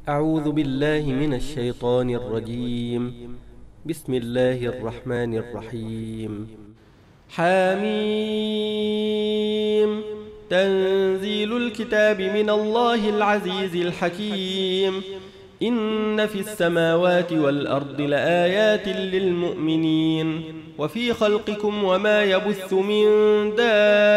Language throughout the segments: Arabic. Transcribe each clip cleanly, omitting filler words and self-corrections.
أعوذ بالله من الشيطان الرجيم. بسم الله الرحمن الرحيم. حميم. تنزيل الكتاب من الله العزيز الحكيم. إن في السماوات والأرض لآيات للمؤمنين وفي خلقكم وما يبث من دابة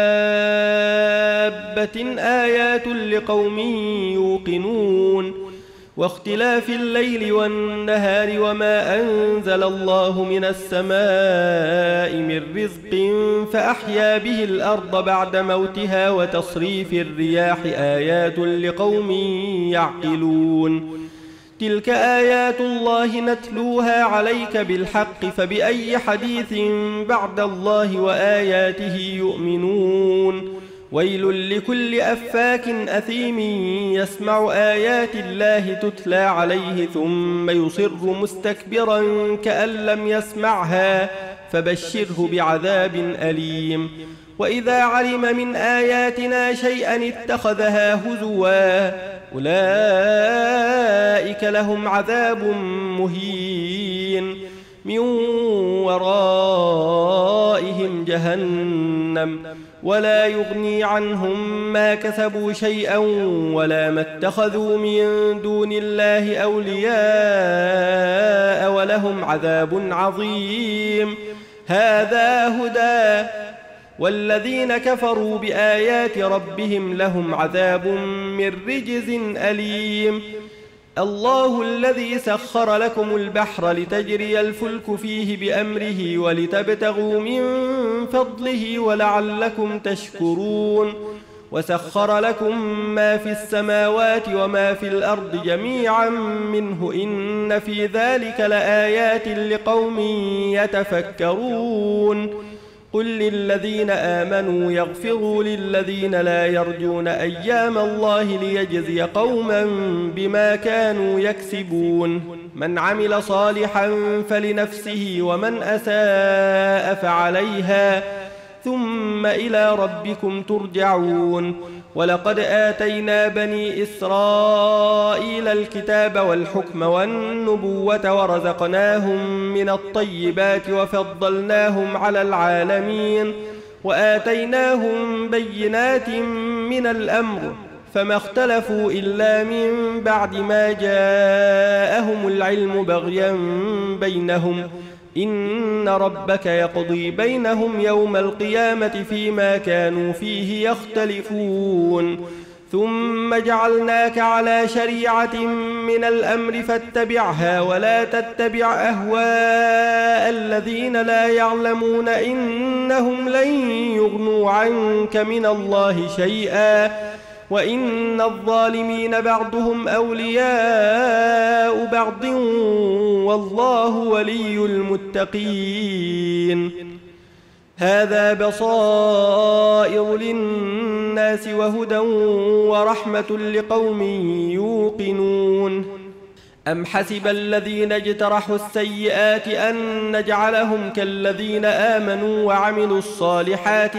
آيات لقوم يوقنون واختلاف الليل والنهار وما أنزل الله من السماء من رزق فأحيا به الأرض بعد موتها وتصريف الرياح آيات لقوم يعقلون. تلك آيات الله نتلوها عليك بالحق فبأي حديث بعد الله وآياته يؤمنون. ويل لكل أفاك أثيم يسمع آيات الله تتلى عليه ثم يصر مستكبرا كأن لم يسمعها فبشره بعذاب أليم. وإذا علم من آياتنا شيئا اتخذها هزوا أولئك لهم عذاب مهين من ورائهم جهنم ولا يغني عنهم ما كسبوا شيئا ولا ما اتخذوا من دون الله أولياء ولهم عذاب عظيم. هذا هدى والذين كفروا بآيات ربهم لهم عذاب من رجز أليم. الله الذي سخر لكم البحر لتجري الفلك فيه بأمره ولتبتغوا من فضله ولعلكم تشكرون. وسخر لكم ما في السماوات وما في الأرض جميعا منه إن في ذلك لآيات لقوم يتفكرون. قل للذين آمنوا يغفروا للذين لا يرجون أيام الله ليجزي قوما بما كانوا يكسبون. من عمل صالحا فلنفسه ومن أساء فعليها ثم إلى ربكم ترجعون. ولقد آتينا بني إسرائيل الكتاب والحكم والنبوة ورزقناهم من الطيبات وفضلناهم على العالمين وآتيناهم بينات من الأمر فما اختلفوا إلا من بعد ما جاءهم العلم بغيا بينهم. إن ربك يقضي بينهم يوم القيامة فيما كانوا فيه يختلفون. ثم جعلناك على شريعة من الأمر فاتبعها ولا تتبع أهواء الذين لا يعلمون إنهم لن يغنوا عنك من الله شيئا وإن الظالمين بعضهم أولياء بعض والله ولي المتقين. هذا بصائر للناس وهدى ورحمة لقوم يوقنون. أم حسب الذين اجترحوا السيئات أن نجعلهم كالذين آمنوا وعملوا الصالحات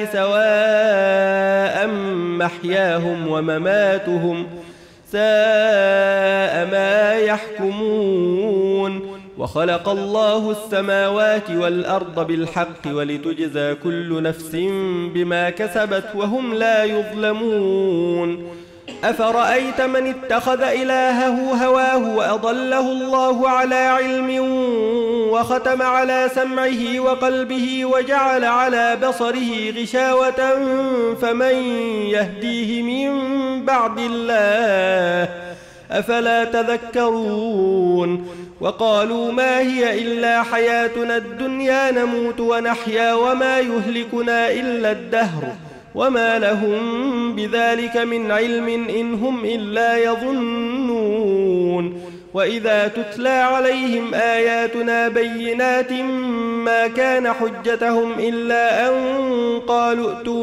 سواء محياهم ومماتهم ساء ما يحكمون. وخلق الله السماوات والأرض بالحق ولتجزى كل نفس بما كسبت وهم لا يظلمون. أفرأيت من اتخذ إلهه هواه وأضله الله على علم وختم على سمعه وقلبه وجعل على بصره غشاوة فمن يهديه من بعد الله أفلا تذكرون. وقالوا ما هي إلا حياتنا الدنيا نموت ونحيا وما يهلكنا إلا الدهر وما لهم بذلك من علم إن هم إلا يظنون. وإذا تتلى عليهم آياتنا بينات ما كان حجتهم إلا أن قالوا ائتوا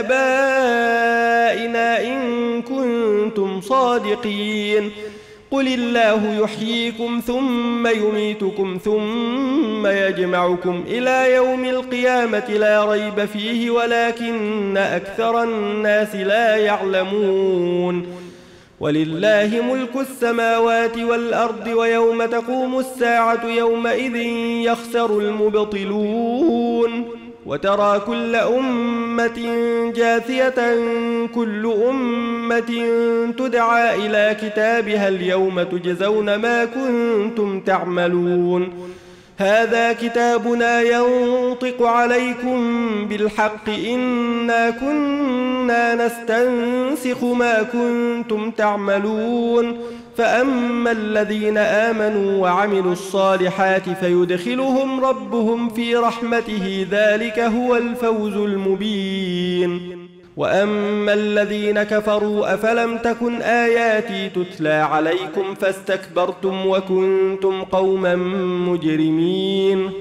بآبائنا إن كنتم صادقين. قل الله يحييكم ثم يميتكم ثم يجمعكم إلى يوم القيامة لا ريب فيه ولكن أكثر الناس لا يعلمون. ولله ملك السماوات والأرض ويوم تقوم الساعة يومئذ يخسر المبطلون وترى كل أمة جاثية كل أمة تدعى إلى كتابها اليوم تجزون ما كنتم تعملون هذا كتابنا ينطق عليكم بالحق إنا كنا نستنسخ ما كنتم تعملون فأما الذين آمنوا وعملوا الصالحات فيدخلهم ربهم في رحمته ذلك هو الفوز المبين وأما الذين كفروا أفلم تكن آياتي تتلى عليكم فاستكبرتم وكنتم قوما مجرمين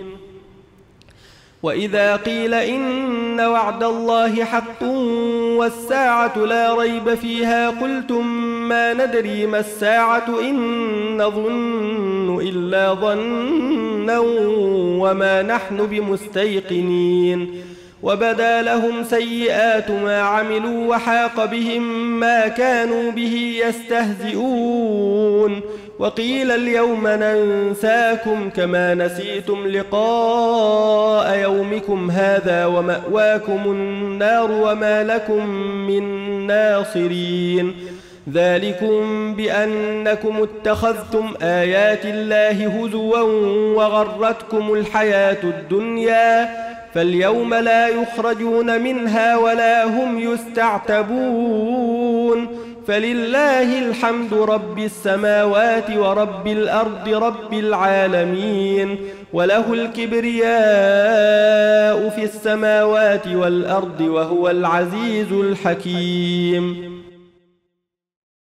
وإذا قيل إن وعد الله حق والساعة لا ريب فيها قلتم ما ندري ما الساعة إن نظن إلا ظنا وما نحن بمستيقنين وبدا لهم سيئات ما عملوا وحاق بهم ما كانوا به يستهزئون وقيل اليوم ننساكم كما نسيتم لقاء يومكم هذا ومأواكم النار وما لكم من ناصرين ذلكم بأنكم اتخذتم آيات الله هزوا وغرتكم الحياة الدنيا فاليوم لا يخرجون منها ولا هم يستعتبون فلله الحمد رب السماوات ورب الأرض رب العالمين وله الكبرياء في السماوات والأرض وهو العزيز الحكيم